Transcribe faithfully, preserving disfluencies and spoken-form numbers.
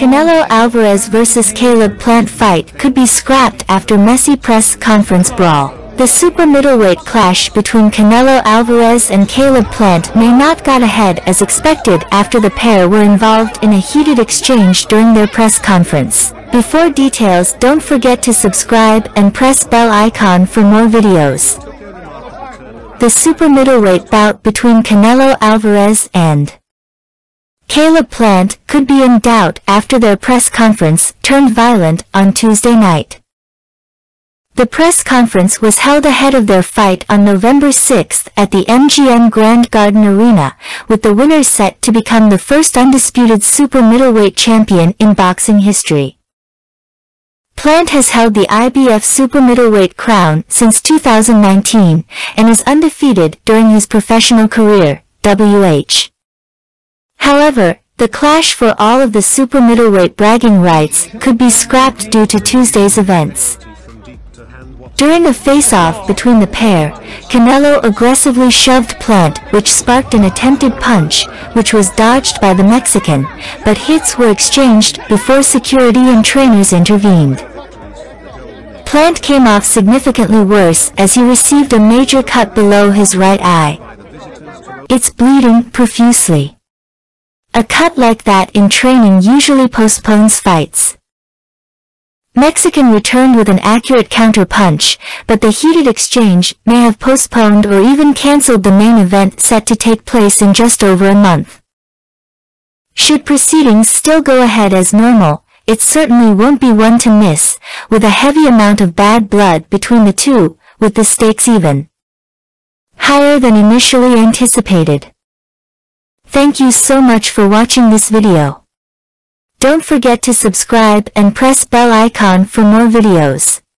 Canelo Alvarez versus Caleb Plant fight could be scrapped after messy press conference brawl. The super middleweight clash between Canelo Alvarez and Caleb Plant may not got ahead as expected after the pair were involved in a heated exchange during their press conference. Before details, don't forget to subscribe and press bell icon for more videos. The super middleweight bout between Canelo Alvarez and Caleb Plant could be in doubt after their press conference turned violent on Tuesday night. The press conference was held ahead of their fight on November sixth at the M G M Grand Garden Arena, with the winner set to become the first undisputed super middleweight champion in boxing history. Plant has held the I B F super middleweight crown since two thousand nineteen and is undefeated during his professional career, W H. However, the clash for all of the super middleweight bragging rights could be scrapped due to Tuesday's events. During a face-off between the pair, Canelo aggressively shoved Plant, which sparked an attempted punch, which was dodged by the Mexican, but hits were exchanged before security and trainers intervened. Plant came off significantly worse as he received a major cut below his right eye. It's bleeding profusely. A cut like that in training usually postpones fights. Mexican returned with an accurate counter-punch, but the heated exchange may have postponed or even cancelled the main event set to take place in just over a month. Should proceedings still go ahead as normal, it certainly won't be one to miss, with a heavy amount of bad blood between the two, with the stakes even higher than initially anticipated. Thank you so much for watching this video. Don't forget to subscribe and press bell icon for more videos.